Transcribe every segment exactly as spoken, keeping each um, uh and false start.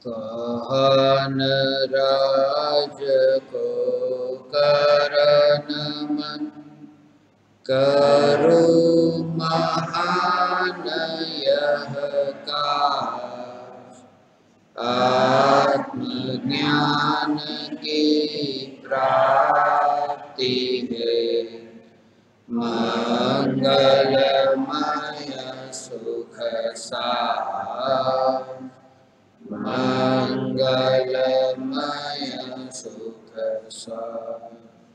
कहन राज को करन मन करो महान यह काज। आत्मज्ञान की प्राप्ति है मंगलमय सुख सार। मंगलमय सुख सार।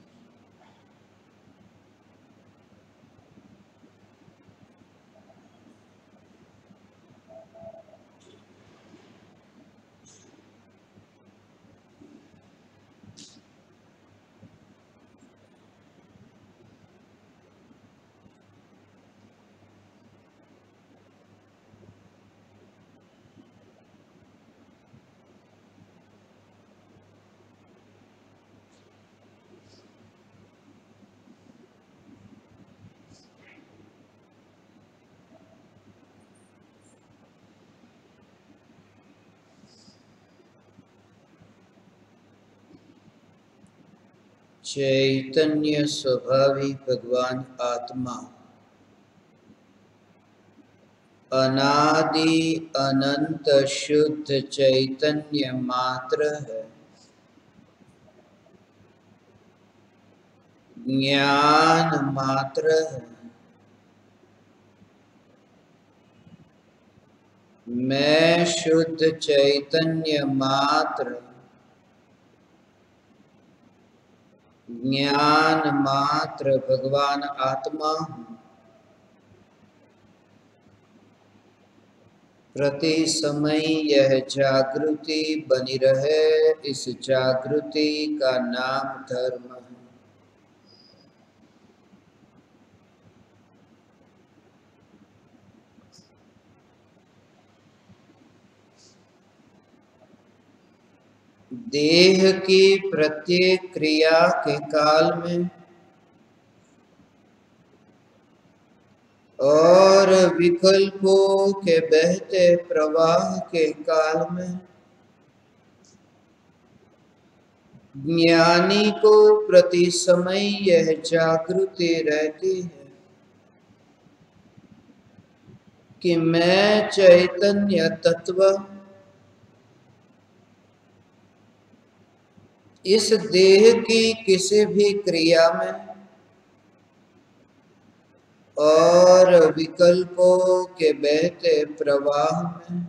चैतन्य स्वभावी भगवान आत्मा अनादि अनंत शुद्ध चैतन्य मात्र है। ज्ञान मात्र है। मैं शुद्ध चैतन्य मात्र, ज्ञान मात्र भगवान आत्मा हूँ। प्रति समय यह जागृति बनी रहे, इस जागृति का नाम धर्म है। देह की प्रत्येक क्रिया के काल में और विकल्पों के बहते प्रवाह के काल में ज्ञानी को प्रति समय यह जागृति रहती है कि मैं चैतन्य तत्व इस देह की किसी भी क्रिया में और विकल्पों के बहते प्रवाह में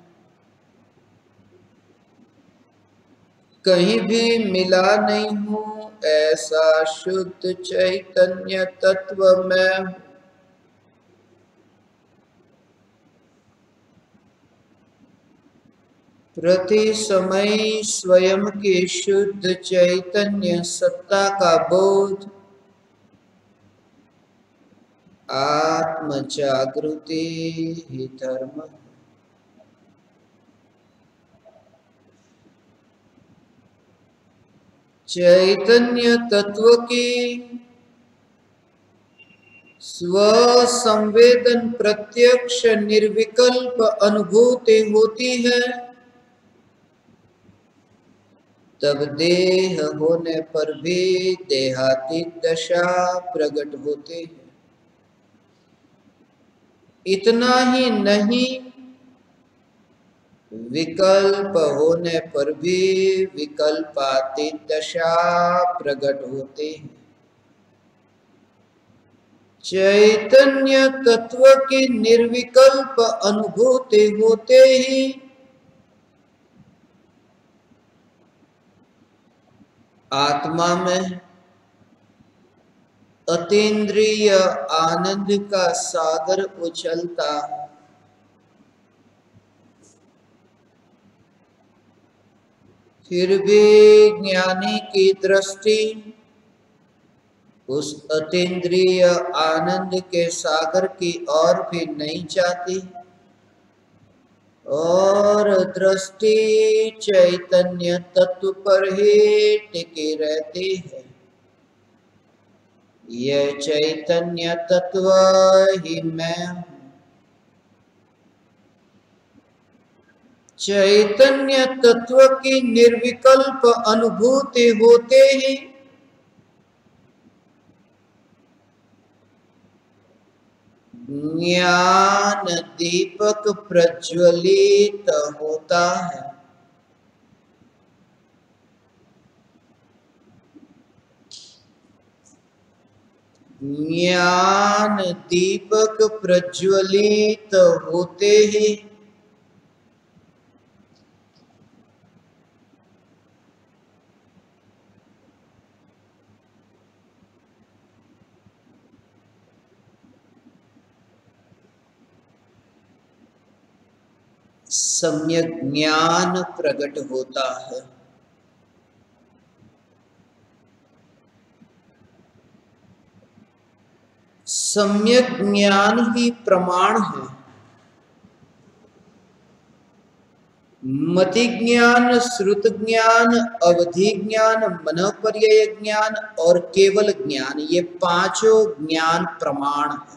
कहीं भी मिला नहीं हूँ। ऐसा शुद्ध चैतन्य तत्व मैं हूँ। प्रति समय स्वयं की शुद्ध चैतन्य सत्ता का बोध आत्म जागृति ही धर्म है। चैतन्य तत्व की स्व संवेदन प्रत्यक्ष निर्विकल्प अनुभूति होती है, तब देह होने पर भी देहातीत दशा प्रकट होती है। इतना ही नहीं, विकल्प होने पर भी विकल्पातीत दशा प्रकट होती है। चैतन्य तत्व की निर्विकल्प अनुभूति होते ही आत्मा में अतीन्द्रिय आनंद का सागर उछलता है। फिर भी ज्ञानी की दृष्टि उस अतीन्द्रिय आनंद के सागर की ओर भी नहीं जाती और दृष्टि चैतन्य तत्व पर ही टिकी रहती है। यह चैतन्य तत्व ही मैं हूँ। चैतन्य तत्व की निर्विकल्प अनुभूति होते ही ज्ञान दीपक प्रज्वलित होता है। ज्ञान दीपक प्रज्वलित होते ही सम्यक ज्ञान प्रकट होता है। सम्यक ज्ञान ही प्रमाण है। मति ज्ञान, श्रुत ज्ञान, अवधि ज्ञान, मनःपर्यय ज्ञान और केवल ज्ञान, ये पांचों ज्ञान प्रमाण है।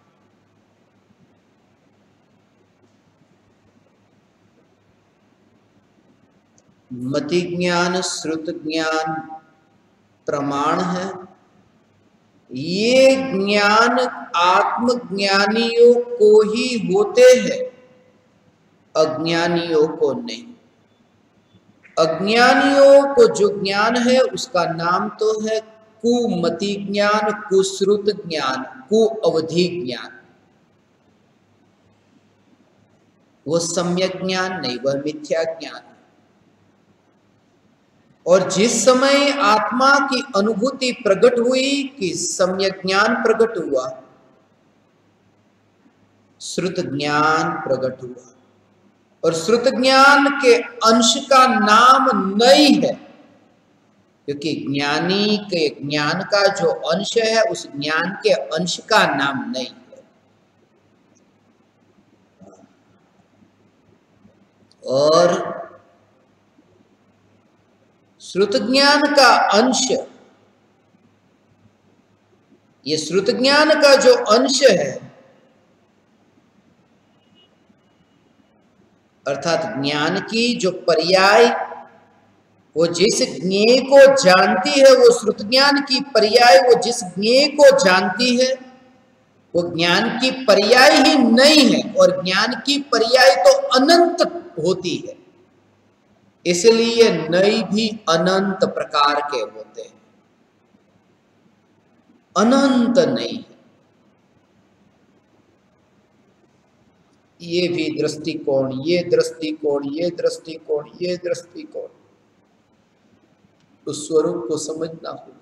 मति ज्ञान, श्रुत ज्ञान प्रमाण है। ये ज्ञान आत्मज्ञानियों को ही होते हैं, अज्ञानियों को नहीं। अज्ञानियों को जो ज्ञान है उसका नाम तो है कुमति ज्ञान, कुश्रुत ज्ञान, कुअवधि ज्ञान। वो सम्यक ज्ञान नहीं, वह मिथ्या ज्ञान है। और जिस समय आत्मा की अनुभूति प्रकट हुई कि सम्यक ज्ञान प्रकट हुआ, श्रुत ज्ञान प्रकट हुआ। और श्रुत ज्ञान के अंश का नाम नहीं है, क्योंकि ज्ञानी के ज्ञान का जो अंश है उस ज्ञान के अंश का नाम नहीं है। और श्रुत ज्ञान का अंश, ये श्रुत ज्ञान का जो अंश है, अर्थात ज्ञान की जो पर्याय, वो जिस ज्ञेय को जानती है, वो श्रुत ज्ञान की पर्याय, वो जिस ज्ञेय को जानती है वो ज्ञान की पर्याय ही नहीं है। और ज्ञान की पर्याय तो अनंत होती है, इसलिए नई भी अनंत प्रकार के होते हैं, अनंत नहीं है। ये भी दृष्टिकोण, ये दृष्टिकोण, ये दृष्टिकोण, ये दृष्टिकोण, उस स्वरूप को समझना होगा।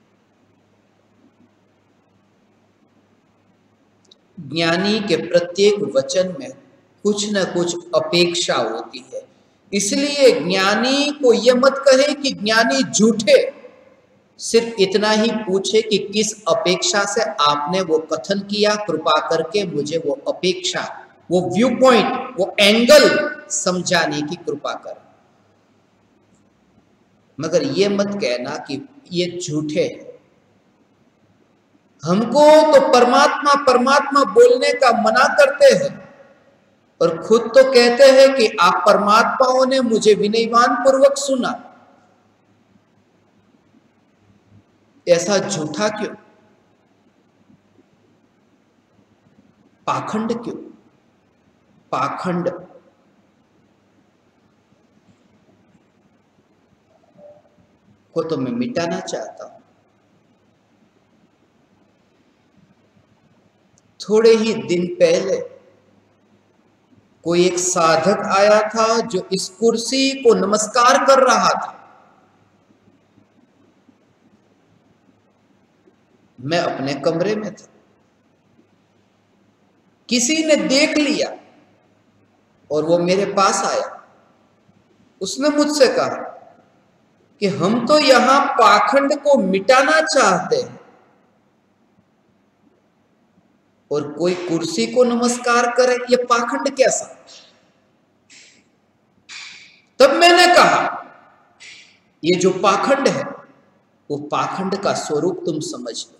ज्ञानी के प्रत्येक वचन में कुछ न कुछ अपेक्षा होती है, इसलिए ज्ञानी को यह मत कहे कि ज्ञानी झूठे, सिर्फ इतना ही पूछे कि किस अपेक्षा से आपने वो कथन किया, कृपा करके मुझे वो अपेक्षा, वो व्यू पॉइंट, वो एंगल समझाने की कृपा कर। मगर ये मत कहना कि ये झूठे हैं। हमको तो परमात्मा परमात्मा बोलने का मना करते हैं और खुद तो कहते हैं कि आप परमात्माओं ने मुझे विनयवान पूर्वक सुना। ऐसा झूठा क्यों? पाखंड क्यों? पाखंड को तो मैं मिटाना चाहता हूं। थोड़े ही दिन पहले कोई एक साधक आया था जो इस कुर्सी को नमस्कार कर रहा था। मैं अपने कमरे में था, किसी ने देख लिया और वो मेरे पास आया। उसने मुझसे कहा कि हम तो यहां पाखंड को मिटाना चाहते हैं और कोई कुर्सी को नमस्कार करे, ये पाखंड कैसा? तब मैंने कहा ये जो पाखंड है वो पाखंड का स्वरूप तुम समझ लो।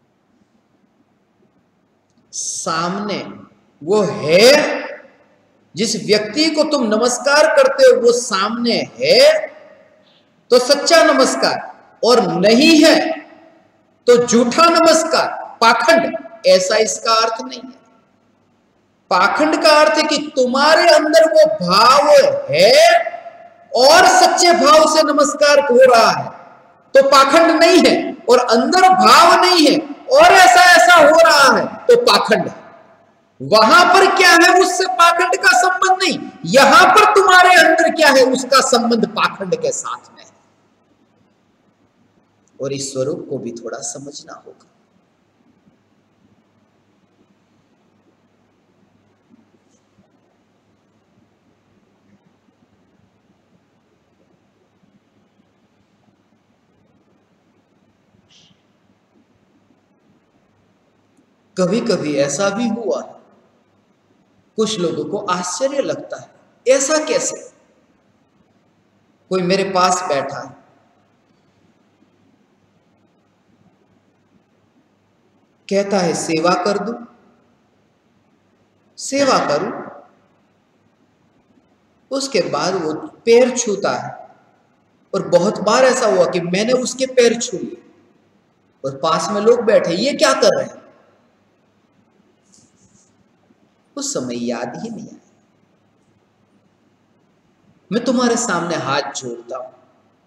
सामने वो है जिस व्यक्ति को तुम नमस्कार करते हो वो सामने है तो सच्चा नमस्कार, और नहीं है तो झूठा नमस्कार, पाखंड, ऐसा इसका अर्थ नहीं है। पाखंड का अर्थ है कि तुम्हारे अंदर वो भाव है और सच्चे भाव से नमस्कार हो रहा है तो पाखंड नहीं है, और अंदर भाव नहीं है और ऐसा ऐसा हो रहा है तो पाखंड है। वहां पर क्या है उससे पाखंड का संबंध नहीं, यहां पर तुम्हारे अंदर क्या है उसका संबंध पाखंड के साथ में है। और इस स्वरूप को भी थोड़ा समझना होगा। कभी कभी ऐसा भी हुआ है, कुछ लोगों को आश्चर्य लगता है, ऐसा कैसे? कोई मेरे पास बैठा है, कहता है सेवा कर दूं, सेवा करूं, उसके बाद वो पैर छूता है, और बहुत बार ऐसा हुआ कि मैंने उसके पैर छू लिए और पास में लोग बैठे, ये क्या कर रहे हैं? उस समय याद ही नहीं आया। मैं तुम्हारे सामने हाथ जोड़ता हूं,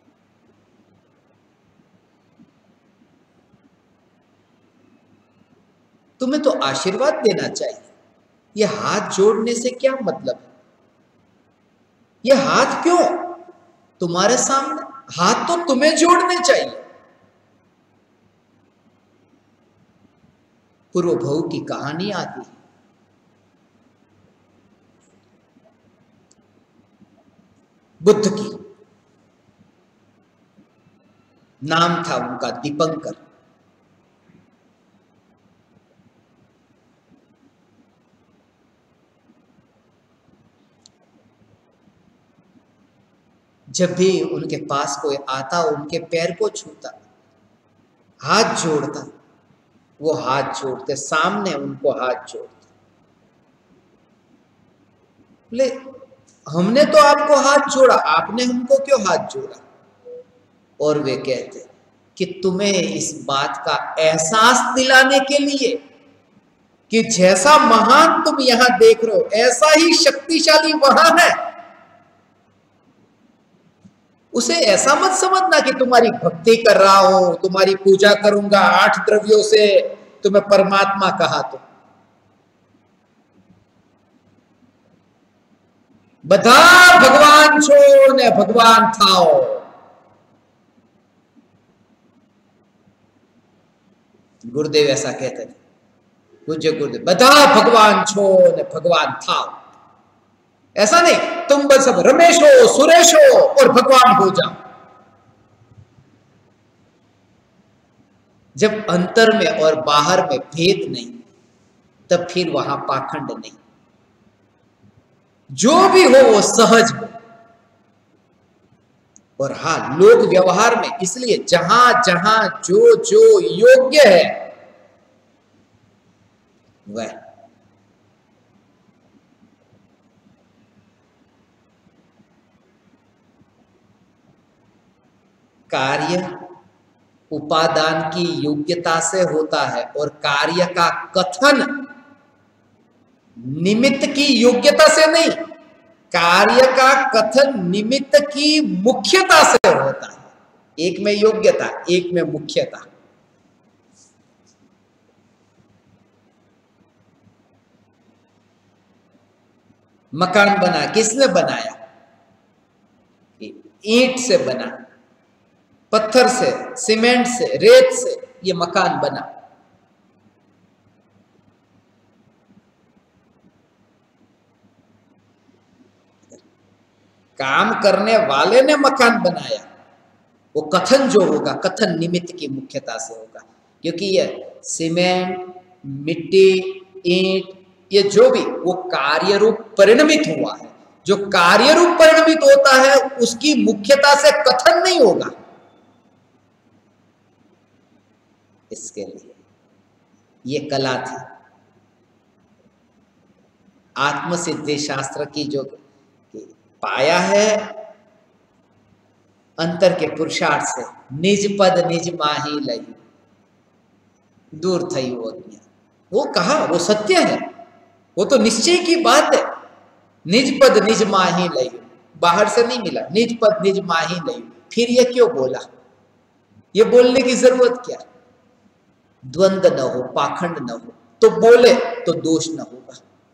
तुम्हें तो आशीर्वाद देना चाहिए, यह हाथ जोड़ने से क्या मतलब है? यह हाथ क्यों तुम्हारे सामने? हाथ तो तुम्हें जोड़ने चाहिए। पूर्व भव की कहानी आती है। बुद्ध की, नाम था उनका दीपंकर। जब भी उनके पास कोई आता, उनके पैर को छूता, हाथ जोड़ता, वो हाथ जोड़ते, सामने उनको हाथ जोड़ते। बोले हमने तो आपको हाथ जोड़ा, आपने हमको क्यों हाथ जोड़ा? और वे कहते कि तुम्हें इस बात का एहसास दिलाने के लिए कि जैसा महान तुम यहां देख रहे हो ऐसा ही शक्तिशाली वहां है। उसे ऐसा मत समझना कि तुम्हारी भक्ति कर रहा हूं, तुम्हारी पूजा करूंगा आठ द्रव्यों से, तुम्हें परमात्मा कहा तो। बधा भगवान छो ने भगवान थाओ। गुरुदेव ऐसा कहते थे, पूज्य गुरुदेव, बधा भगवान छो ने भगवान थाओ। ऐसा नहीं तुम बस सब रमेश हो, सुरेश हो और भगवान हो जाओ। जब अंतर में और बाहर में भेद नहीं, तब फिर वहां पाखंड नहीं। जो भी हो वो सहज हो। और हाँ, लोक व्यवहार में इसलिए जहां जहां जो जो योग्य है वह। कार्य उपादान की योग्यता से होता है और कार्य का कथन निमित्त की योग्यता से नहीं, कार्य का कथन निमित्त की मुख्यता से होता है। एक में योग्यता, एक में मुख्यता। मकान बना, किसने बनाया? ईंट से बना, पत्थर से, सीमेंट से, रेत से ये मकान बना। काम करने वाले ने मकान बनाया, वो कथन जो होगा, कथन निमित्त की मुख्यता से होगा। क्योंकि ये सीमेंट, मिट्टी, ईंट, ये जो भी वो कार्य रूप परिणमित हुआ है। जो कार्य रूप परिणमित होता है उसकी मुख्यता से कथन नहीं होगा। इसके लिए ये कला थी। आत्मसिद्धि शास्त्र की जो पाया है अंतर के पुरुषार्थ से, निज पद निज माही लई, दूर थई वो ज्ञान। वो कहा, वो सत्य है, वो तो निश्चय की बात है। निज पद निज माही लई, बाहर से नहीं मिला, निज पद निज माही लई। फिर ये क्यों बोला? ये बोलने की जरूरत क्या? द्वंद न हो, पाखंड न हो, तो बोले तो दोष न होगा।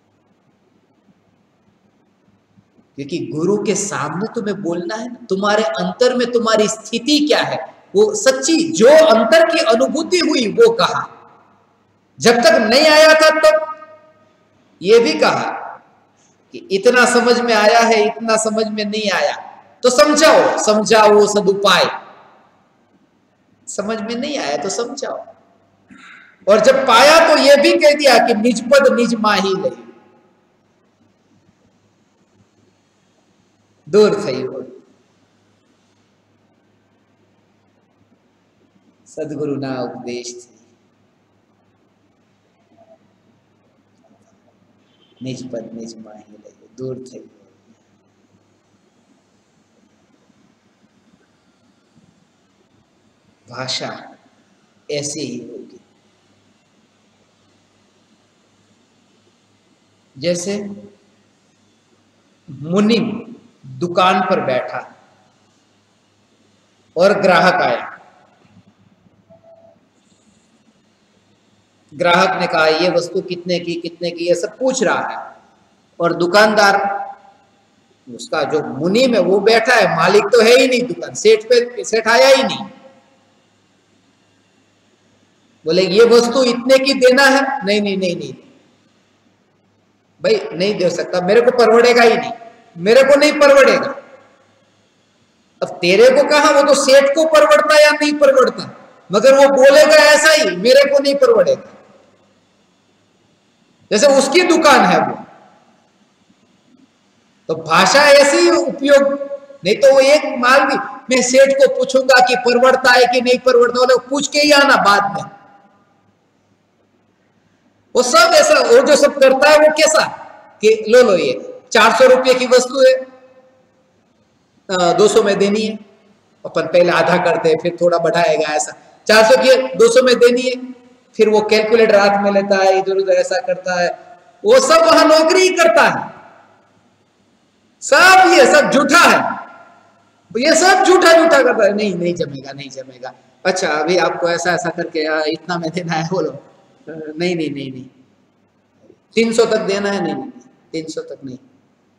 क्योंकि गुरु के सामने तुम्हें बोलना है ना, तुम्हारे अंतर में तुम्हारी स्थिति क्या है, वो सच्ची जो अंतर की अनुभूति हुई वो कहा। जब तक नहीं आया था तब तो ये भी कहा कि इतना समझ में आया है, इतना समझ में नहीं आया तो समझाओ, समझाओ सदुपाय। समझ में नहीं आया तो समझाओ। और जब पाया तो ये भी कह दिया कि निज पद निज माही लई, दूर थई हो। सदगुरु ना उपदेश थी, निज पद निज माही लई, दूर थई हो। भाषा ऐसी ही होगी। जैसे मुनि दुकान पर बैठा और ग्राहक आया। ग्राहक ने कहा ये वस्तु कितने की, कितने की, ये सब पूछ रहा है। और दुकानदार, उसका जो मुनि में वो बैठा है, मालिक तो है ही नहीं, दुकान सेठ पे सेठ आया ही नहीं। बोले ये वस्तु इतने की देना है? नहीं नहीं नहीं नहीं भाई नहीं दे सकता, मेरे को परवड़ेगा ही नहीं, मेरे को नहीं परवड़ेगा। अब तेरे को कहा, वो तो सेठ को परवड़ता या नहीं परवड़ता, मगर वो बोलेगा ऐसा ही, मेरे को नहीं परवड़ेगा। जैसे उसकी दुकान है वो, तो भाषा ऐसी उपयोग। नहीं तो वो एक माल भी, मैं सेठ को पूछूंगा कि परवड़ता है कि नहीं परवड़ता, वो पूछ के ही आना बाद में। वो सब ऐसा, वो जो सब करता है वो कैसा कि लो लो ये चार सौ रुपये की वस्तु है, दो सौ में देनी है। अपन पहले आधा करते हैं, फिर थोड़ा बढ़ाएगा, ऐसा चार सौ की दो सौ में देनी है। फिर वो कैलकुलेटर हाथ में लेता है, इधर उधर ऐसा करता है। वो सब वहां नौकरी ही करता है, सब ये सब झूठा है, ये सब झूठा झूठा करता है। नहीं नहीं जमेगा, नहीं जमेगा। अच्छा अभी आपको ऐसा ऐसा करके इतना में देना है, बोलो नहीं नहीं नहीं नहीं तीन सौ तक देना है, नहीं नहीं तीन सौ तक नहीं,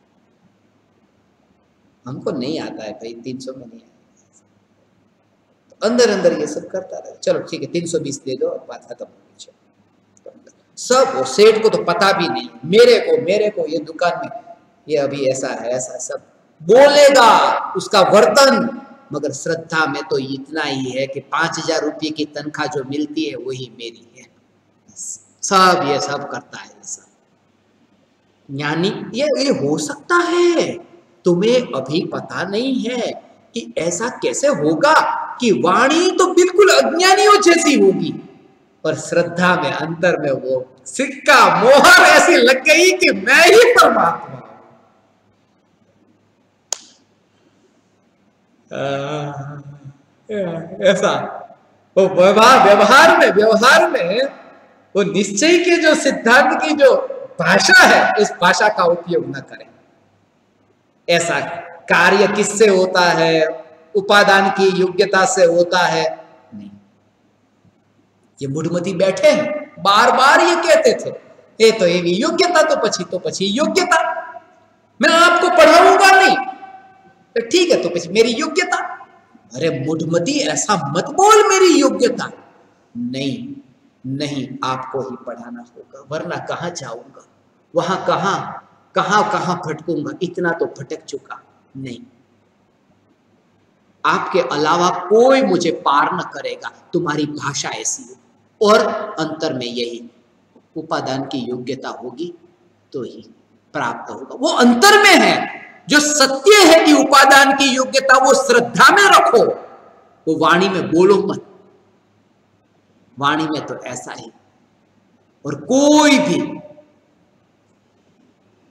हमको नहीं आता है भाई, तीन सौ में नहीं आता। तो अंदर अंदर ये सब करता रहे। चलो ठीक है तीन सौ बीस दे दो, बात खत्म हो गई। सब वो सेठ को तो पता भी नहीं, मेरे को मेरे को ये दुकान में ये अभी ऐसा है, ऐसा सब बोलेगा उसका वर्तन। मगर श्रद्धा में तो इतना ही है कि पांच हजार रुपये की तनख्वाह जो मिलती है वही मेरी है। सब ये सब करता है सब ज्ञानी। ये ये हो सकता है, तुम्हें अभी पता नहीं है कि ऐसा कैसे होगा कि वाणी तो बिल्कुल अज्ञानियों जैसी होगी, और श्रद्धा में अंतर में वो सिक्का मोहर ऐसी लग गई कि मैं ही परमात्मा। ऐसा वो व्यवहार व्यवहार में व्यवहार में वो निश्चय के जो सिद्धांत की जो भाषा है, उस भाषा का उपयोग न करें। ऐसा कार्य किससे होता है? उपादान की योग्यता से होता है? नहीं। ये मूढ़मती बैठे हैं, बार बार ये कहते थे ये तो ये योग्यता, तो पछी तो पछी योग्यता, मैं आपको पढ़ाऊंगा नहीं, तो ठीक है तो पछी मेरी योग्यता। अरे मूढ़मती ऐसा मत बोल, मेरी योग्यता नहीं, नहीं आपको ही पढ़ाना होगा, वरना कहां जाऊंगा, वहां कहां कहां कहां भटकूंगा, इतना तो भटक चुका। नहीं, आपके अलावा कोई मुझे पार न करेगा। तुम्हारी भाषा ऐसी हो, और अंतर में यही उपादान की योग्यता होगी तो ही प्राप्त होगा। वो अंतर में है, जो सत्य है कि उपादान की योग्यता, वो श्रद्धा में रखो, वो वाणी में बोलो मत। वाणी में तो ऐसा ही। और कोई भी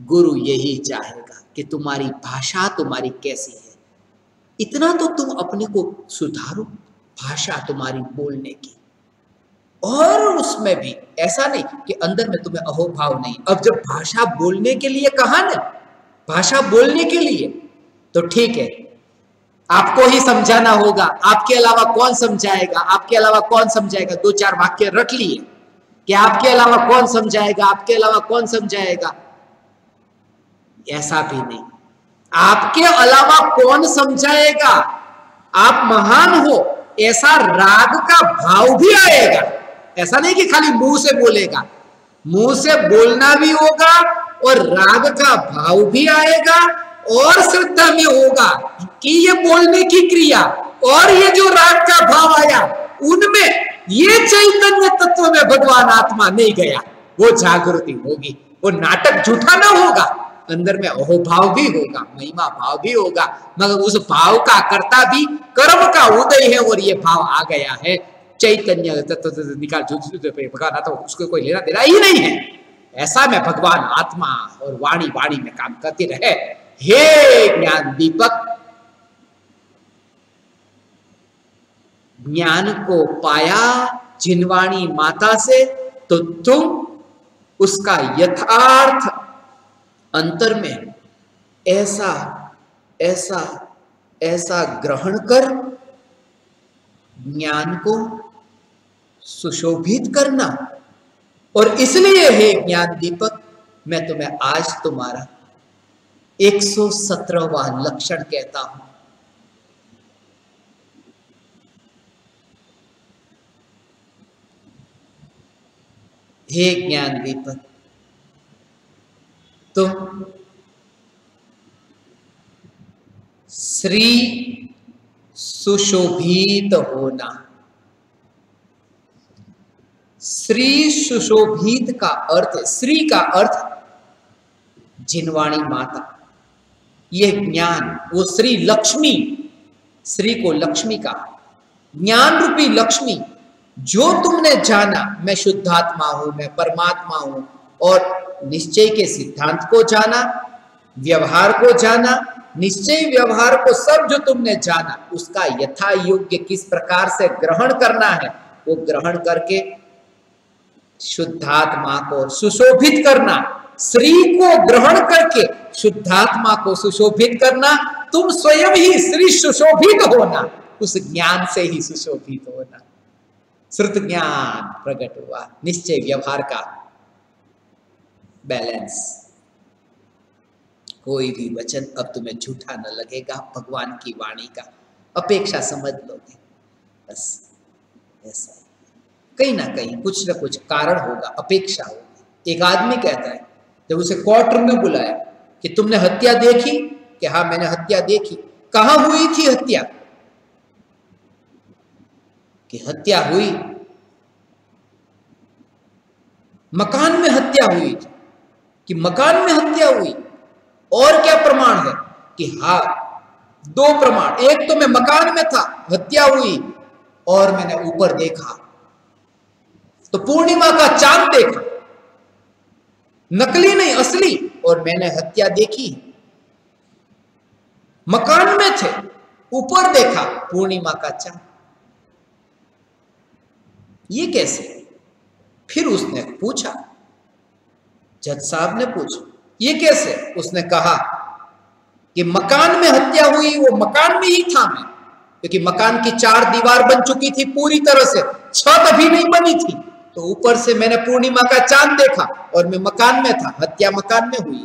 गुरु यही चाहेगा कि तुम्हारी भाषा तुम्हारी कैसी है, इतना तो तुम अपने को सुधारो, भाषा तुम्हारी बोलने की। और उसमें भी ऐसा नहीं कि अंदर में तुम्हें अहोभाव नहीं। अब जब भाषा बोलने के लिए कहा ना, भाषा बोलने के लिए, तो ठीक है, आपको ही समझाना होगा, आपके अलावा कौन समझाएगा, आपके अलावा कौन समझाएगा। दो चार वाक्य रट लिए कि आपके अलावा कौन समझाएगा, आपके अलावा कौन समझाएगा। ऐसा भी नहीं, आपके अलावा कौन समझाएगा, आप महान हो, ऐसा राग का भाव भी आएगा। ऐसा नहीं कि खाली मुंह से बोलेगा, मुंह से बोलना भी होगा और राग का भाव भी आएगा और श्रद्धा में होगा कि ये बोलने की क्रिया और ये जो राग का भाव आया उनमें ये चैतन्य तत्व में भगवान आत्मा नहीं गया, वो जागृति होगी। वो नाटक झूठा ना होगा, अंदर में अहोभाव भी होगा, महिमा भाव भी होगा, मगर उस भाव का कर्ता भी कर्म का उदय है और ये भाव आ गया है। चैतन्य तत्व निकाल भगवान आता, उसको कोई लेना देना ही नहीं है। ऐसा में भगवान आत्मा और वाणी वाणी में काम करती रहे। हे ज्ञान दीपक, ज्ञान को पाया जिनवाणी माता से, तो तुम उसका यथार्थ अंतर में ऐसा ऐसा ऐसा ग्रहण कर ज्ञान को सुशोभित करना। और इसलिए हे ज्ञान दीपक, मैं तुम्हें आज तुम्हारा एक सौ सत्रहवां लक्षण कहता हूं। हे ज्ञान दीपक, तुम श्री सुशोभित होना। श्री सुशोभित का अर्थ, श्री का अर्थ जिनवाणी माता, यह ज्ञान, वो श्री लक्ष्मी, श्री को लक्ष्मी का, ज्ञान रूपी लक्ष्मी जो तुमने जाना, मैं शुद्धात्मा हूं, मैं परमात्मा हूं, और निश्चय के सिद्धांत को जाना, व्यवहार को जाना, निश्चय व्यवहार को सब जो तुमने जाना, उसका यथा योग्य किस प्रकार से ग्रहण करना है, वो ग्रहण करके शुद्धात्मा को सुशोभित करना। श्री को ग्रहण करके शुद्धात्मा को सुशोभित करना। तुम स्वयं ही श्री सुशोभित होना, उस ज्ञान से ही सुशोभित होना। श्रुत ज्ञान प्रकट हुआ, निश्चय व्यवहार का बैलेंस। कोई भी वचन अब तुम्हें झूठा न लगेगा, भगवान की वाणी का अपेक्षा समझ लोगे, बस ऐसा। कहीं ना कहीं कुछ ना कुछ कारण होगा, अपेक्षा होगी। एक आदमी कहता है, जब उसे कोर्ट रूम में बुलाया कि तुमने हत्या देखी, कि हाँ मैंने हत्या देखी। कहां हुई थी हत्या? कि हत्या हुई मकान में, हत्या हुई थी कि मकान में हत्या हुई। और क्या प्रमाण है? कि हाँ दो प्रमाण, एक तो मैं मकान में था, हत्या हुई, और मैंने ऊपर देखा तो पूर्णिमा का चांद देखा, नकली नहीं असली, और मैंने हत्या देखी। मकान में थे, ऊपर देखा पूर्णिमा का चांद। ये कैसे? फिर उसने पूछा, जज साहब ने पूछा ये कैसे? उसने कहा कि मकान में हत्या हुई, वो मकान में ही था मैं, क्योंकि मकान की चार दीवार बन चुकी थी पूरी तरह से, छत अभी नहीं बनी थी, तो ऊपर से मैंने पूर्णिमा का चांद देखा और मैं मकान में था, हत्या मकान में हुई।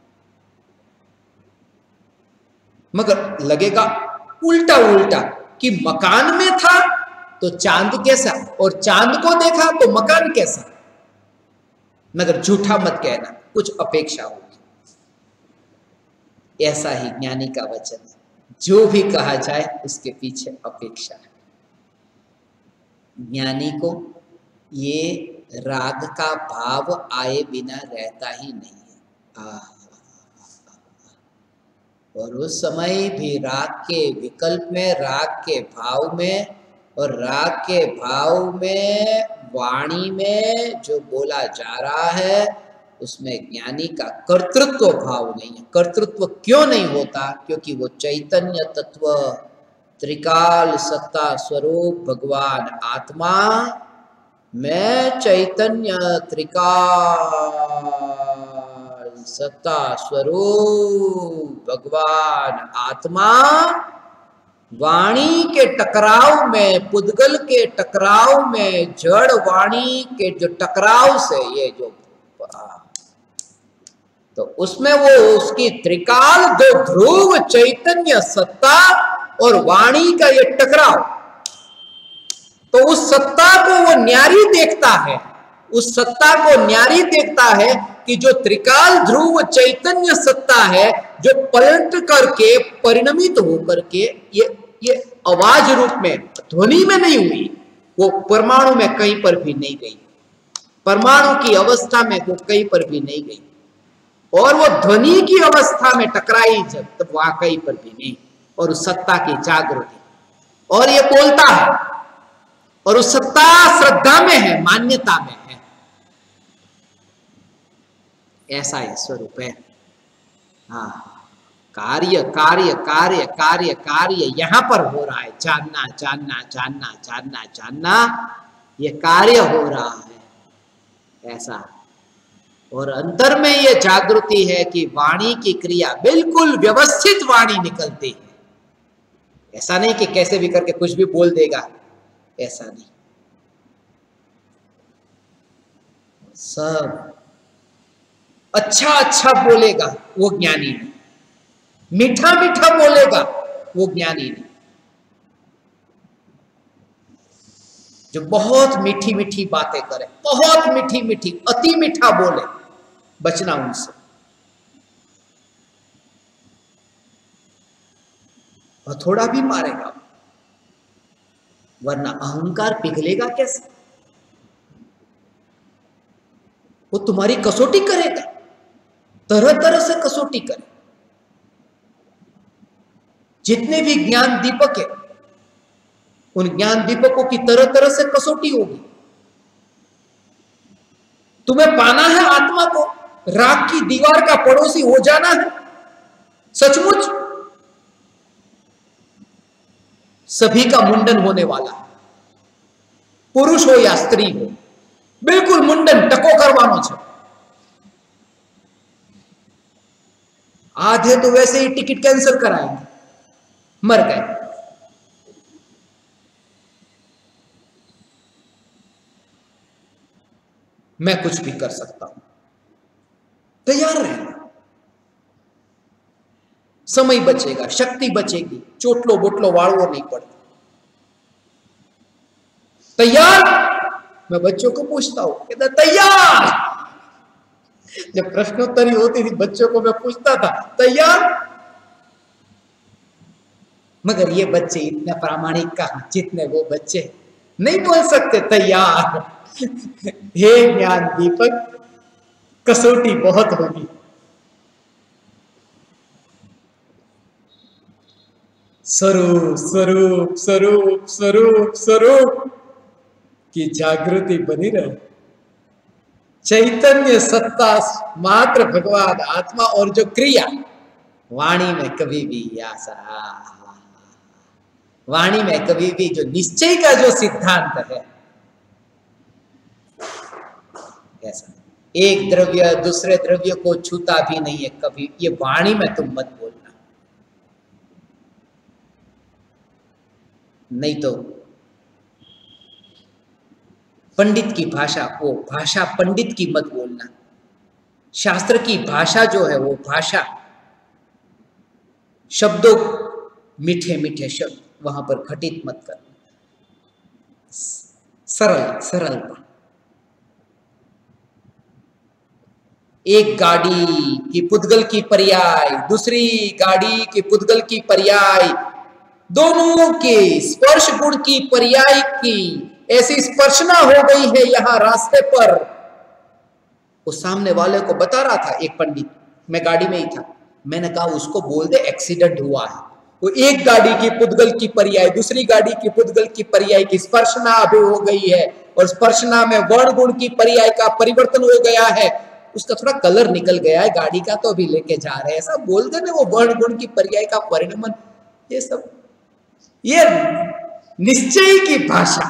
मगर लगेगा उल्टा उल्टा कि मकान में था तो चांद कैसा, और चांद को देखा तो मकान कैसा। मगर झूठा मत कहना, कुछ अपेक्षा होगी। ऐसा ही ज्ञानी का वचन है, जो भी कहा जाए उसके पीछे अपेक्षा है। ज्ञानी को ये राग का भाव आए बिना रहता ही नहीं है। आ, और उस समय भी राग के विकल्प में, राग के भाव में, और राग के भाव में वाणी में जो बोला जा रहा है, उसमें ज्ञानी का कर्तृत्व भाव नहीं है। कर्तृत्व क्यों नहीं होता? क्योंकि वो चैतन्य तत्व, त्रिकाल सत्ता स्वरूप भगवान आत्मा, मैं चैतन्य त्रिकाल सत्ता स्वरूप भगवान आत्मा वाणी के टकराव में, पुद्गल के टकराव में, जड़ वाणी के जो टकराव से ये जो, तो उसमें वो उसकी त्रिकाल दो ध्रुव चैतन्य सत्ता और वाणी का ये टकराव, तो उस सत्ता को वो न्यारी देखता है, उस सत्ता को न्यारी देखता है कि जो त्रिकाल ध्रुव चैतन्य सत्ता है, जो पलट करके परिणमित होकर के ये ये आवाज रूप में, ध्वनि में नहीं हुई, वो परमाणु में कहीं पर भी नहीं गई, परमाणु की अवस्था में वो कहीं पर भी नहीं गई, और वो ध्वनि की अवस्था में टकराई जब, तब वहां कहीं पर भी नहीं, और उस सत्ता की जागृति, और ये बोलता है, और उस सत्ता श्रद्धा में है, मान्यता में है। ऐसा ही स्वरूप है। हाँ, कार्य कार्य कार्य कार्य कार्य यहां पर हो रहा है, जानना जानना जानना जानना जानना, ये कार्य हो रहा है ऐसा। और अंतर में ये जागृति है कि वाणी की क्रिया बिल्कुल व्यवस्थित वाणी निकलती है, ऐसा नहीं कि कैसे भी करके कुछ भी बोल देगा, ऐसा नहीं। सब अच्छा अच्छा बोलेगा वो ज्ञानी नहीं, मीठा मीठा बोलेगा वो ज्ञानी नहीं। जो बहुत मीठी मीठी बातें करे, बहुत मीठी मीठी, अति मीठा बोले, बचना उनसे। और थोड़ा भी मारेगा, वरना अहंकार पिघलेगा कैसे? वो तुम्हारी कसौटी करेगा, तरह तरह से कसौटी करे। जितने भी ज्ञान दीपक है, उन ज्ञान दीपकों की तरह तरह से कसौटी होगी। तुम्हें पाना है आत्मा को, राख की दीवार का पड़ोसी हो जाना है सचमुच, सभी का मुंडन होने वाला है, पुरुष हो या स्त्री हो, बिल्कुल मुंडन टको करवानो छे। आधे तो वैसे ही टिकट कैंसिल कराएंगे, मर गए। मैं कुछ भी कर सकता हूं, तैयार रहना, समय बचेगा, शक्ति बचेगी, चोटलो बोटलो वाड़वो नहीं पड़ता। तैयार? मैं बच्चों को पूछता हूं, कहता तैयार। जब प्रश्नोत्तरी होती थी बच्चों को मैं पूछता था तैयार, मगर ये बच्चे इतने प्रामाणिक कहां, जितने वो बच्चे नहीं बोल सकते तैयार। हे ज्ञान दीपक, कसौटी बहुत होगी। स्वरूप स्वरूप स्वरूप स्वरूप स्वरूप की जागृति बनी रहे, चैतन्य सत्ता मात्र भगवान आत्मा, और जो क्रिया वाणी में कभी भी ऐसा, वाणी में कभी भी जो निश्चय का जो सिद्धांत है, ऐसा एक द्रव्य दूसरे द्रव्य को छूता भी नहीं है कभी, ये वाणी में तुम मत बोलना। नहीं तो पंडित की भाषा, वो भाषा पंडित की मत बोलना। शास्त्र की भाषा जो है वो भाषा, शब्दों मीठे मीठे शब्द वहां पर घटित मत करना, सरल सरलता। एक गाड़ी की पुद्गल की पर्याय, दूसरी गाड़ी की पुद्गल की पर्याय, दोनों के स्पर्श गुण की पर्याय की ऐसी स्पर्शना हो गई है यहां रास्ते पर। उस सामने वाले को बता रहा था एक पंडित, मैं गाड़ी में ही था, मैंने कहा उसको बोल दे एक्सीडेंट हुआ है। वो एक गाड़ी की पुद्गल की पर्याय दूसरी गाड़ी की पुद्गल की पर्याय की स्पर्शना अभी हो गई है, और स्पर्शना में वर्ण गुण की पर्याय का परिवर्तन हो गया है। उसका थोड़ा कलर निकल गया है गाड़ी का, तो अभी लेके जा रहे हैं, ऐसा बोल देना। वो वर्ण गुण की पर्याय का परिणमन, ये सब ये निश्चय की भाषा,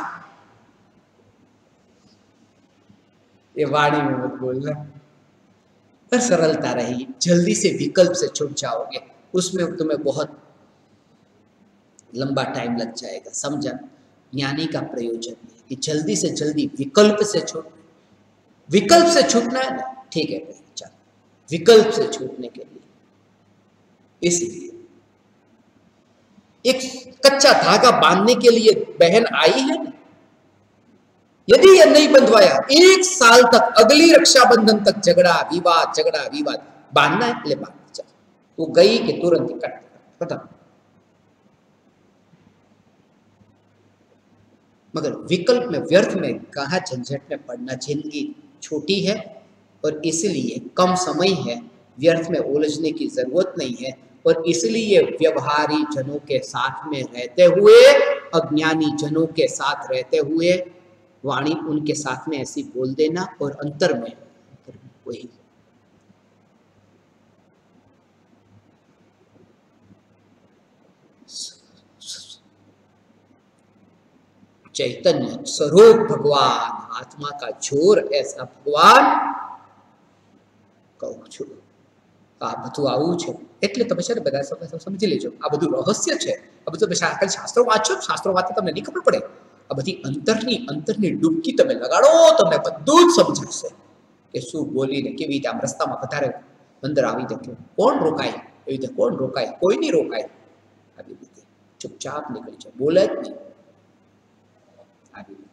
ये वाणी में मत बोलना। पर सरलता रहेगी, जल्दी से विकल्प से छूट जाओगे, उसमें तुम्हें बहुत लंबा टाइम लग जाएगा। समझा? ज्ञानी का प्रयोजन है कि जल्दी से जल्दी विकल्प से छूट, विकल्प से छूटना है ना, ठीक है भाई, चल विकल्प से छूटने के लिए, इसलिए एक कच्चा धागा बांधने के लिए बहन आई है ना, यदि ये नहीं बंधवाया एक साल तक, अगली रक्षाबंधन तक झगड़ा विवाद झगड़ा विवाद, बांधना है ले बांध, चल। वो गई कि तुरंत कट खत्म। मगर विकल्प में, व्यर्थ में कहाँ झंझट में पड़ना, जिंदगी छोटी है और इसलिए कम समय है, व्यर्थ में उलझने की जरूरत नहीं है। और इसलिए व्यवहारी जनों के साथ में रहते हुए, अज्ञानी जनों के साथ रहते हुए, वाणी उनके साथ में ऐसी बोल देना, और अंतर में, अंतर में वही चैतन्य स्वरूप भगवान, आत्मा का जोर ऐसा भगवान કહું છું। આ બધું આવું છે એટલે તમે છે ને બધા સમજી લેજો, આ બધું રહસ્ય છે। આ બધું ખાલી શાસ્ત્રો વાંચો, શાસ્ત્રો વાંચતા તમને નહીં ખબર પડે, આ બધી અંતરની અંતરની ડૂબકી તમે લગાડો, તમને બધું જ સમજાશે કે શું બોલીને કેવી રીતે આમ રસ્તામાં વધારે અંદર આવી શકે, કોણ રોકાય, એવી રીતે કોણ રોકાય, કોઈ નહીં રોકાય, આવી રીતે ચૂપચાપ નીકળી જાય, બોલે જ નહીં, આવી રીતે।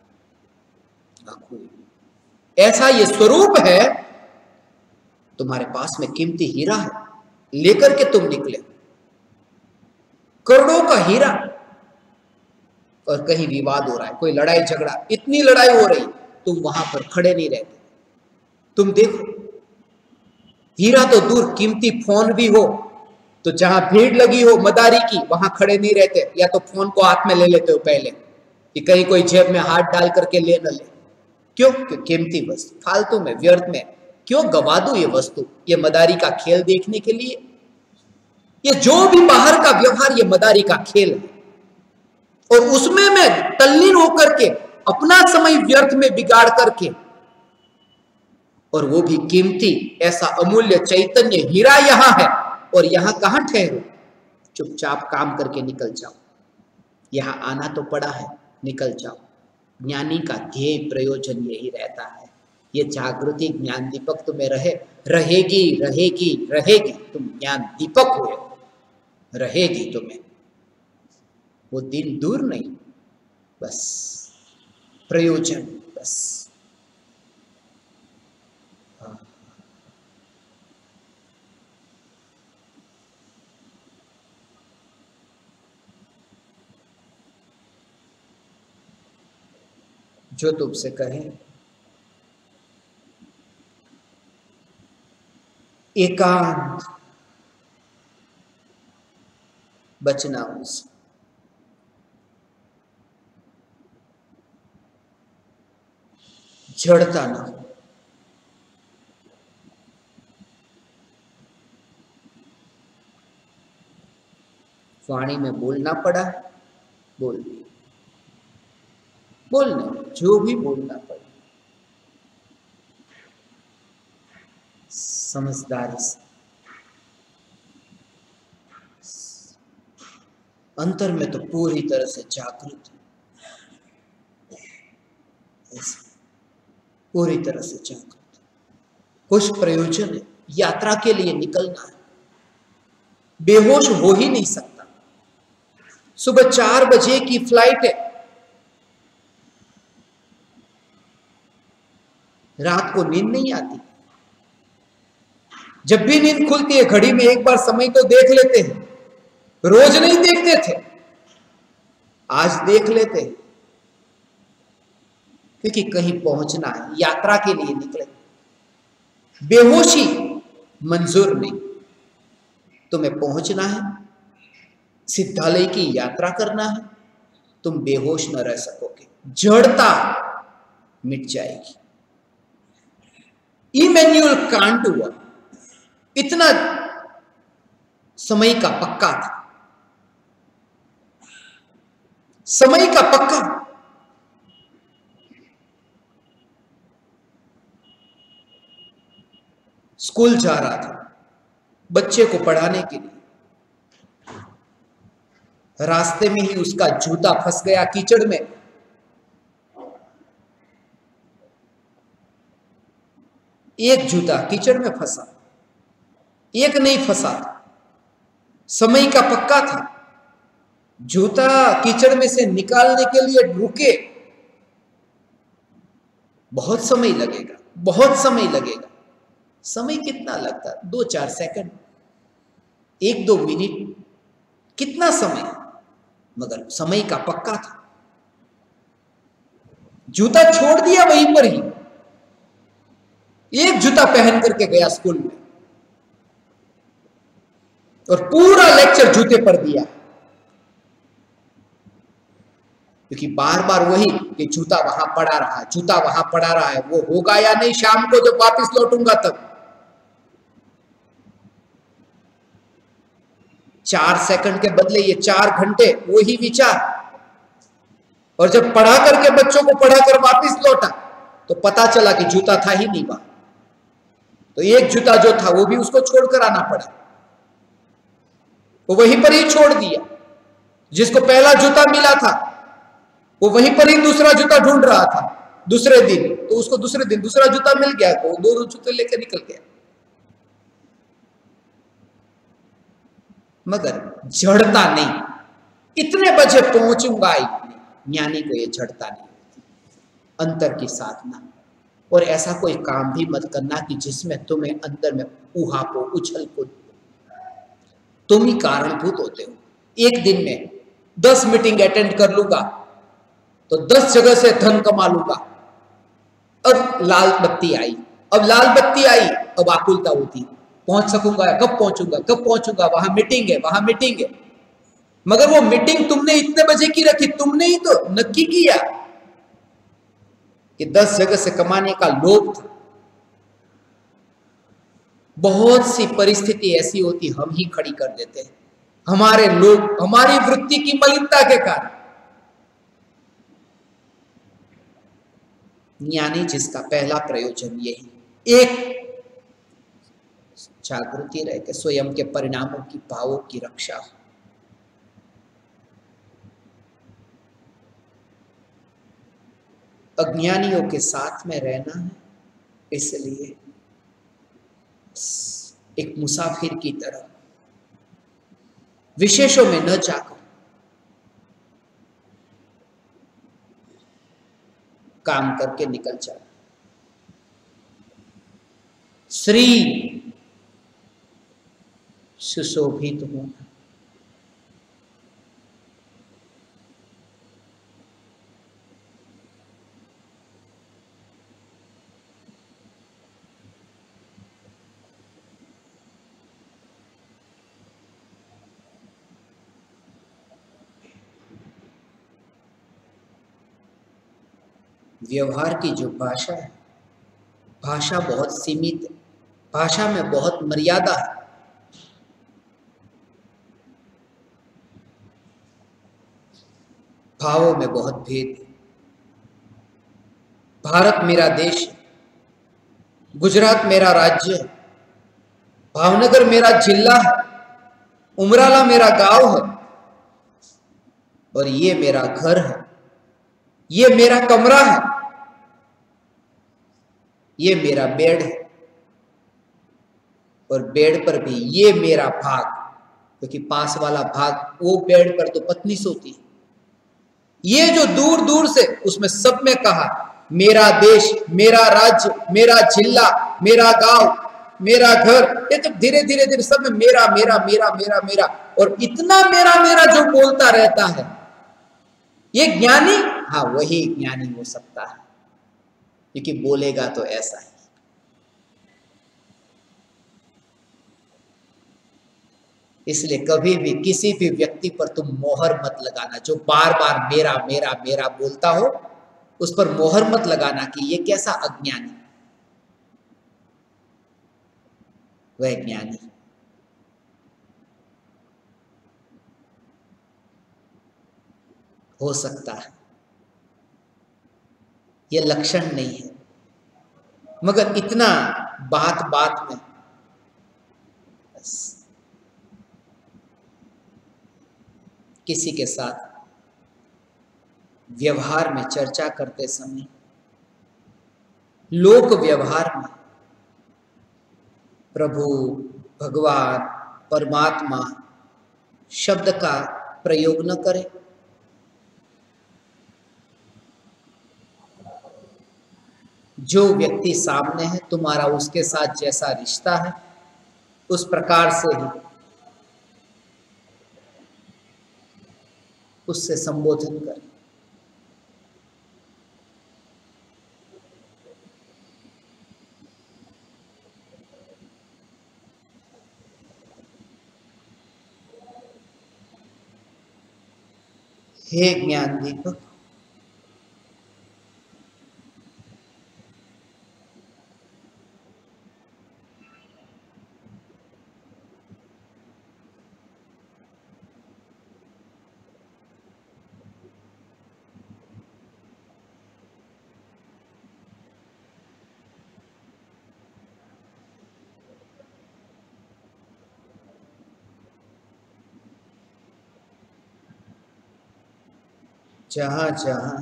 ऐसा ये स्वरूप है, तुम्हारे पास में कीमती हीरा है, लेकर के तुम निकले, करोड़ों का हीरा, और कहीं विवाद हो रहा है, कोई लड़ाई झगड़ा, इतनी लड़ाई हो रही, तुम वहां पर खड़े नहीं रहते। तुम देखो, हीरा तो दूर, कीमती फोन भी हो तो जहां भीड़ लगी हो मदारी की, वहां खड़े नहीं रहते, या तो फोन को हाथ में ले लेते हो पहले कि कहीं कोई जेब में हाथ डाल करके ले न ले। क्यों? क्यों? कीमती वस्तु, फालतू में, व्यर्थ में क्यों गवा दूं ये वस्तु, ये मदारी का खेल देखने के लिए? ये जो भी बाहर का व्यवहार, ये मदारी का खेल है, और उसमें मैं तल्लीन होकर के अपना समय व्यर्थ में बिगाड़ करके, और वो भी कीमती, ऐसा अमूल्य चैतन्य हीरा यहां है, और यहां कहां ठहरो? चुपचाप काम करके निकल जाओ, यहां आना तो पड़ा है, निकल जाओ। ज्ञानी का ध्येय प्रयोजन यही रहता है, ये जागृति ज्ञान दीपक तुम्हें रहे, रहेगी रहेगी रहेगी, तुम ज्ञान दीपक हुए, रहेगी तुम्हें, वो दिन दूर नहीं, बस प्रयोजन, बस। जो तुमसे कहे एकांत, बचना उनसे, जड़ता ना हो, वाणी में बोलना पड़ा, बोल बोलना, जो भी बोलना पड़े, समझदारी से, अंतर में तो पूरी तरह से जागृत, पूरी तरह से जागृत। कुछ प्रयोजन है, यात्रा के लिए निकलना है, बेहोश हो ही नहीं सकता। सुबह चार बजे की फ्लाइट है, रात को नींद नहीं आती, जब भी नींद खुलती है घड़ी में एक बार समय तो देख लेते हैं, रोज नहीं देखते थे, आज देख लेते हैं, क्योंकि कहीं पहुंचना है, यात्रा के लिए निकले। बेहोशी मंजूर नहीं, तुम्हें पहुंचना है, सिद्धालय की यात्रा करना है, तुम बेहोश न रह सकोगे, जड़ता मिट जाएगी। इमैनुअल कांट हुआ, इतना समय का पक्का था, समय का पक्का। स्कूल जा रहा था बच्चे को पढ़ाने के लिए, रास्ते में ही उसका जूता फंस गया कीचड़ में। एक जूता कीचड़ में फंसा, एक नहीं फंसा था, समय का पक्का था। जूता कीचड़ में से निकालने के लिए रुके, बहुत समय लगेगा, बहुत समय लगेगा। समय कितना लगता? दो चार सेकंड, एक दो मिनट, कितना समय, मगर समय का पक्का था। जूता छोड़ दिया वहीं पर ही, एक जूता पहन करके गया स्कूल में और पूरा लेक्चर जूते पर दिया, क्योंकि बार बार वही कि जूता वहां पड़ा रहा, जूता वहां पड़ा रहा है। वो होगा या नहीं शाम को जब वापस लौटूंगा तब। चार सेकंड के बदले ये चार घंटे वही विचार, और जब पढ़ा करके बच्चों को पढ़ा कर वापस लौटा तो पता चला कि जूता था ही नहीं वहां। तो एक जूता जो था वो भी उसको छोड़कर आना पड़ा, वो वहीं पर ही छोड़ दिया। जिसको पहला जूता मिला था वो वहीं पर ही दूसरा जूता ढूंढ रहा था दूसरे दिन, तो उसको दूसरे दिन दूसरा जूता मिल गया, तो दो दो जूते लेकर निकल गया। मगर झड़ता नहीं, इतने बजे पहुंचूंगा, ज्ञानी को ये झड़ता नहीं, अंतर की साधना। और ऐसा कोई काम भी मत करना कि जिसमें तुम्हें अंदर में ऊहापो, उछल कूद, तुम ही कारणभूत होते हो। एक दिन में दस मीटिंग अटेंड कर लूंगा तो दस जगह से धन कमा लूंगा। अब लाल बत्ती आई, अब लाल बत्ती आई, अब आकुलता होती, पहुंच सकूंगा, कब पहुंचूंगा, कब पहुंचूंगा, वहां मीटिंग है, वहां मीटिंग है। मगर वो मीटिंग तुमने इतने बजे की रखी, तुमने ही तो नक्की किया कि दस जगह से कमाने का लोभ था। बहुत सी परिस्थिति ऐसी होती हम ही खड़ी कर देते हैं, हमारे लोग, हमारी वृत्ति की मलिनता के कारण। ज्ञानी जिसका पहला प्रयोजन यही, एक जागृति रहे कि स्वयं के परिणामों की, भावों की रक्षा हो। अज्ञानियों के साथ में रहना है, इसलिए एक मुसाफिर की तरह विशेषों में न जाकर काम करके निकल जाना। श्री सुशोभित होना, व्यवहार की जो भाषा है, भाषा बहुत सीमित है, भाषा में बहुत मर्यादा है। भावों में बहुत भेद है। भारत मेरा देश है, गुजरात मेरा राज्य है, भावनगर मेरा जिला है, उमराला मेरा गांव है, और ये मेरा घर है, ये मेरा कमरा है, ये मेरा बेड है, और बेड पर भी ये मेरा भाग, क्योंकि पास वाला भाग वो बेड पर तो पत्नी सोती है। ये जो दूर दूर से, उसमें सब में कहा मेरा देश, मेरा राज्य, मेरा जिला, मेरा गांव, मेरा घर, ये तो धीरे धीरे धीरे सब में मेरा मेरा मेरा मेरा मेरा, और इतना मेरा मेरा जो बोलता रहता है, ये ज्ञानी, हाँ वही ज्ञानी हो सकता है, क्योंकि बोलेगा तो ऐसा है। इसलिए कभी भी किसी भी व्यक्ति पर तुम मोहर मत लगाना, जो बार बार मेरा मेरा मेरा बोलता हो, उस पर मोहर मत लगाना कि ये कैसा अज्ञानी। वह ज्ञानी। हो सकता है यह लक्षण नहीं है, मगर इतना बात बात में बस किसी के साथ व्यवहार में चर्चा करते समय, लोक व्यवहार में प्रभु, भगवान, परमात्मा शब्द का प्रयोग न करें। जो व्यक्ति सामने है, तुम्हारा उसके साथ जैसा रिश्ता है उस प्रकार से ही उससे संबोधन करें। हे ज्ञान दीपक, जहां जहां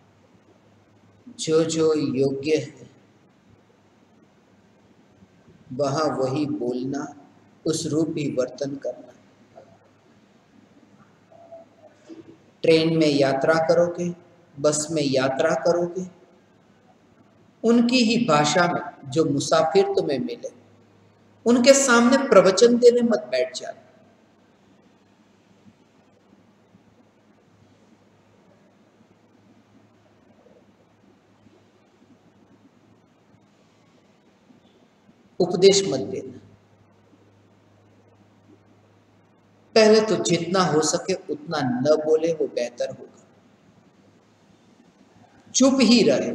जो जो योग्य है वहां वही बोलना, उस रूप ही वर्तन करना। ट्रेन में यात्रा करोगे, बस में यात्रा करोगे, उनकी ही भाषा में जो मुसाफिर तुम्हें मिले उनके सामने प्रवचन देने मत बैठ जाना। उपदेश मत देना। पहले तो जितना हो सके उतना न बोले, वो बेहतर होगा। चुप ही रहे।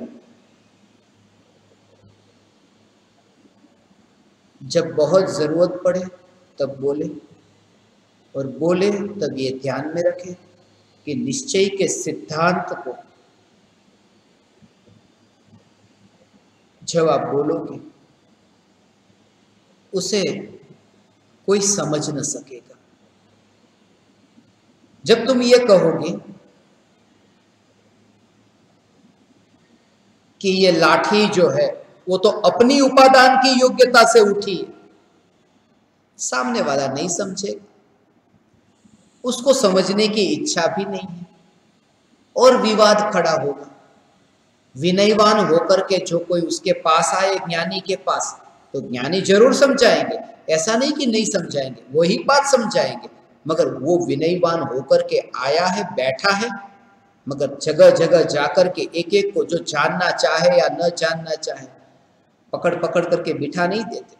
जब बहुत जरूरत पड़े तब बोले, और बोले तब ये ध्यान में रखे कि निश्चय के सिद्धांत को जब आप बोलोगे उसे कोई समझ न सकेगा। जब तुम ये कहोगे कि ये लाठी जो है वो तो अपनी उपादान की योग्यता से उठी, सामने वाला नहीं समझेगा, उसको समझने की इच्छा भी नहीं है और विवाद खड़ा होगा। विनयवान होकर के जो कोई उसके पास आए ज्ञानी के पास, तो ज्ञानी जरूर समझाएंगे, ऐसा नहीं कि नहीं समझाएंगे, वही बात समझाएंगे। मगर वो विनयवान होकर के आया है, बैठा है, मगर जगह जगह जाकर के एक एक को जो जानना चाहे या न जानना चाहे पकड़ पकड़ करके बिठा नहीं देते।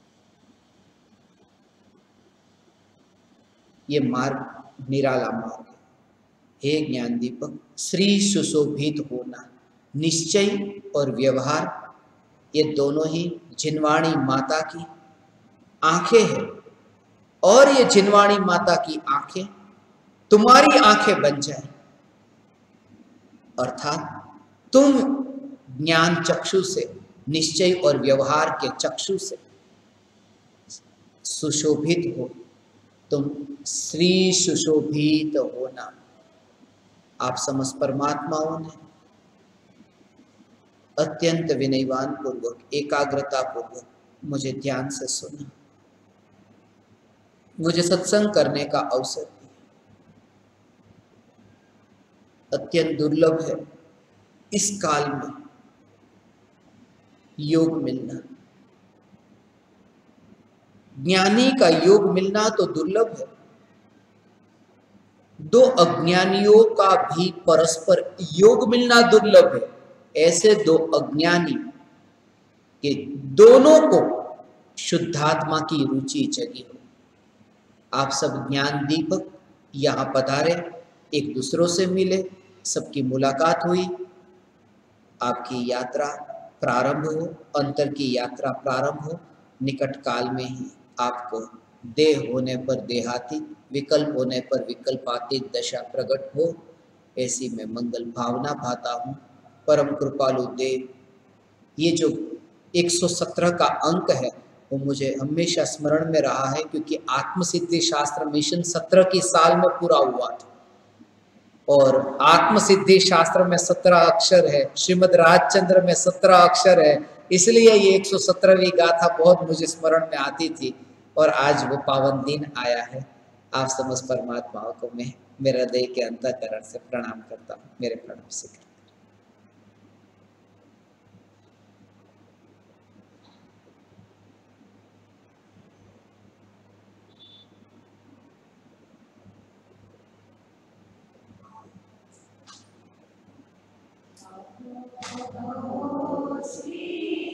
ये मार्ग निराला मार्ग है। हे ज्ञान दीपक, श्री सुशोभित होना, निश्चय और व्यवहार, ये दोनों ही जिनवाणी माता की आंखें हैं, और ये जिनवाणी माता की आंखें तुम्हारी आंखें बन जाए, अर्थात तुम ज्ञान चक्षु से, निश्चय और व्यवहार के चक्षु से सुशोभित हो, तुम श्री सुशोभित होना। आप समस्त परमात्माओं ने अत्यंत विनयवान पूर्वक, एकाग्रता पूर्वक मुझे ध्यान से सुना, मुझे सत्संग करने का अवसर दिया। अत्यंत दुर्लभ है इस काल में योग मिलना। ज्ञानी का योग मिलना तो दुर्लभ है, दो अज्ञानियों का भी परस्पर योग मिलना दुर्लभ है। ऐसे दो अज्ञानी के दोनों को शुद्धात्मा की रुचि जगी हो। आप सब ज्ञान दीपक यहाँ पधारे, एक दूसरों से मिले, सबकी मुलाकात हुई, आपकी यात्रा प्रारंभ हो, अंतर की यात्रा प्रारंभ हो। निकट काल में ही आपको देह होने पर देहाती, विकल्प होने पर विकल्पातीत दशा प्रकट हो, ऐसी मैं मंगल भावना भाता हूँ। परम कृपालु देव, ये जो एक सौ सत्रह का अंक है वो मुझे हमेशा स्मरण में रहा है, क्योंकि आत्मसिद्धि शास्त्र मिशन सत्रह की साल में पूरा हुआ था और आत्मसिद्धि शास्त्र में सत्रह अक्षर है, श्रीमद् राजचंद्र में सत्रह अक्षर है, इसलिए ये एक सौ सत्रहवीं गाथा बहुत मुझे स्मरण में आती थी और आज वो पावन दिन आया है। आप समस्त परमात्माओं को मैं मेरे हृदय के अंतःकरण से प्रणाम करता हूँ। मेरे प्रणव से श्री